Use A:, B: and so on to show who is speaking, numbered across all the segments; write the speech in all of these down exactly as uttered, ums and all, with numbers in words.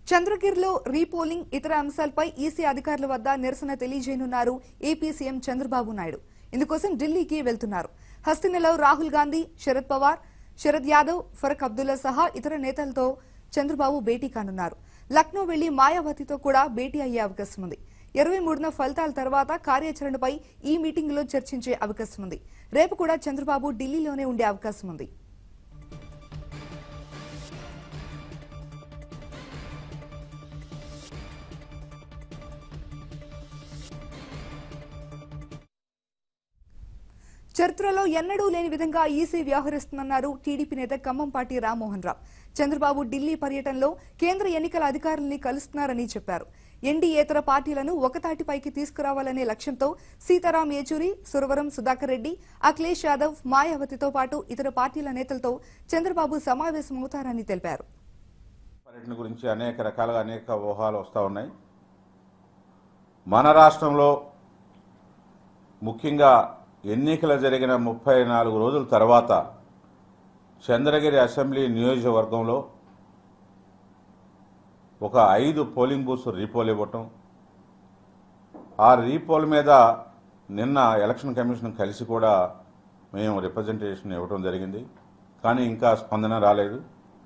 A: చంద్రగిరిలో repolling ఇతర అంశాలపై EC అధికారుల వద్ద నిరసన తెలియజేయనున్నారు ఏపీ సీఎం చంద్రబాబు నాయుడు. ఇందుకోసం ఢిల్లీకి వెళ్తున్నారు. హస్తినలో రాహుల్ గాంధీ, శరద్ పవార్, శరద్ యాదవ్, ఫరూక్ అబ్దుల్లా సహా ఇతర నేతలతో చంద్రబాబు భేటీ కానున్నారు. లక్నో వెళ్లి మాయావతితో కూడా భేటీ అయ్యే అవకాశం ఉంది. ఇరవై మూడున ఫలితాల తర్వాత కార్యాచరణపై ఈ మీటింగ్లో చర్చించే అవకాశం ఉంది. రేపు కూడా చంద్రబాబు ఢిల్లీలోనే ఉండే అవకాశం ఉంది. చరిత్రలో ఎన్నడూ లేని విధంగా ఈసీ వ్యవహరిస్తుందన్నారు టీడీపీ నేత ఖమ్మంపాటి రామ్మోహన్ రావు. చంద్రబాబు ఢిల్లీ పర్యటనలో కేంద్ర ఎన్నికల అధికారుల్ని కలుస్తున్నారని చెప్పారు. ఎన్డీయేతర పార్టీలను ఒకతాటిపైకి తీసుకురావాలనే లక్ష్యంతో సీతారాం యేచూరి, సురవరం సుధాకర్ రెడ్డి, అఖిలేష్ యాదవ్, మాయావతితో పాటు ఇతర పార్టీల నేతలతో చంద్రబాబు సమావేశమవుతారని తెలిపారు.
B: పర్యటన గురించి అనేక రకాలుగా అనేక ఊహాలు వస్తూ ఉన్నాయి. మన రాష్ట్రంలో ముఖ్యంగా ఎన్నికలు జరిగిన ముప్పై నాలుగు రోజుల తర్వాత చంద్రగిరి అసెంబ్లీ నియోజకవర్గంలో ఒక ఐదు పోలింగ్ బూత్స్ రీపోల్ ఇవ్వటం, ఆ రీపోల్ మీద నిన్న ఎలక్షన్ కమిషన్ కలిసి కూడా మేము రిప్రజెంటేషన్ ఇవ్వటం జరిగింది. కానీ ఇంకా స్పందన రాలేదు.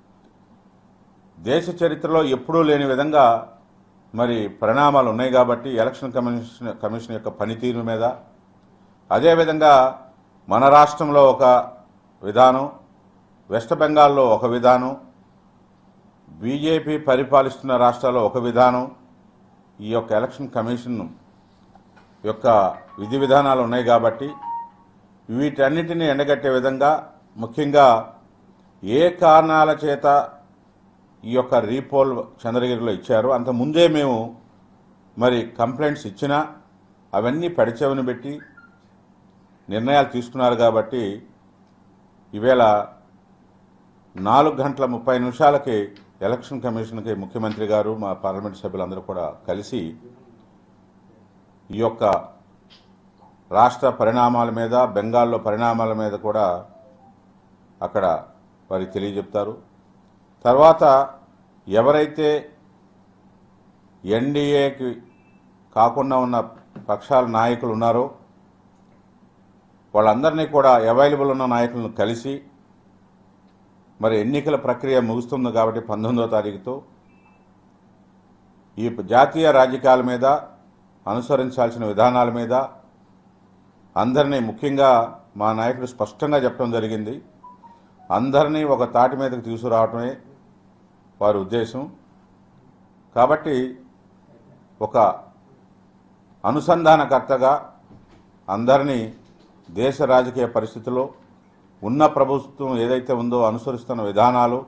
B: దేశ చరిత్రలో ఎప్పుడూ లేని విధంగా మరి పరిణామాలు ఉన్నాయి కాబట్టి ఎలక్షన్ కమిషన్ కమిషన్ యొక్క పనితీరు మీద, అదేవిధంగా మన రాష్ట్రంలో ఒక విధానం, వెస్ట్ బెంగాల్లో ఒక విధానం, బీజేపీ పరిపాలిస్తున్న రాష్ట్రాల్లో ఒక విధానం, ఈ యొక్క ఎలక్షన్ కమిషన్ యొక్క విధి విధానాలు ఉన్నాయి కాబట్టి వీటన్నిటిని ఎండగట్టే విధంగా ముఖ్యంగా ఏ కారణాల చేత ఈ యొక్క రీపోల్ చంద్రగిరిలో ఇచ్చారు, అంత ముందే మేము మరి కంప్లైంట్స్ ఇచ్చినా అవన్నీ పడిచెవిన పెట్టి నిర్ణయాలు తీసుకున్నారు. కాబట్టి ఈవేళ నాలుగు గంటల ముప్పై నిమిషాలకి ఎలక్షన్ కమిషన్కి ముఖ్యమంత్రి గారు, మా పార్లమెంట్ సభ్యులందరూ కూడా కలిసి ఈ యొక్క రాష్ట్ర పరిణామాల మీద, బెంగాల్లో పరిణామాల మీద కూడా అక్కడ వారికి తెలియజెప్తారు. తర్వాత ఎవరైతే ఎన్డీఏకి కాకుండా ఉన్న పక్షాల నాయకులు ఉన్నారో వాళ్ళందరినీ కూడా అవైలబుల్ ఉన్న నాయకులను కలిసి, మరి ఎన్నికల ప్రక్రియ ముగుస్తుంది కాబట్టి పంతొమ్మిదవ తారీఖుతో ఈ జాతీయ రాజకీయాల మీద, అనుసరించాల్సిన విధానాల మీద అందరినీ, ముఖ్యంగా మా నాయకులు స్పష్టంగా చెప్పడం జరిగింది, అందరినీ ఒక తాటి మీదకి తీసుకురావటమే వారి ఉద్దేశం. కాబట్టి ఒక అనుసంధానకర్తగా అందరినీ దేశ రాజకీయ పరిస్థితుల్లో ఉన్న ప్రభుత్వం ఏదైతే ఉందో అనుసరిస్తున్న విధానాలు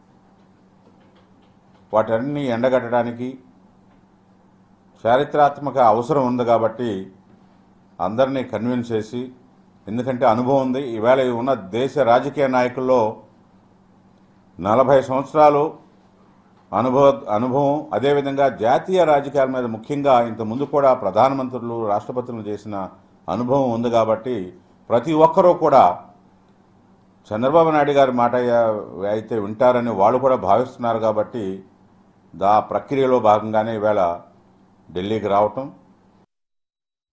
B: వాటన్ని ఎండగట్టడానికి చారిత్రాత్మక అవసరం ఉంది. కాబట్టి అందరినీ కన్విన్స్ చేసి, ఎందుకంటే అనుభవం ఉంది. ఈవేళ ఉన్న దేశ రాజకీయ నాయకుల్లో నలభై సంవత్సరాలు అనుభవ అనుభవం అదేవిధంగా జాతీయ రాజకీయాల మీద ముఖ్యంగా ఇంతకుముందు కూడా ప్రధానమంత్రులు, రాష్ట్రపతులు చేసిన అనుభవం ఉంది. కాబట్టి ప్రతి ఒక్కరూ కూడా చంద్రబాబు నాయుడు గారి మాట అయితే వింటారని వాళ్ళు కూడా భావిస్తున్నారు. కాబట్టి దా ప్రక్రియలో భాగంగానే ఈవేళ ఢిల్లీకి రావటం,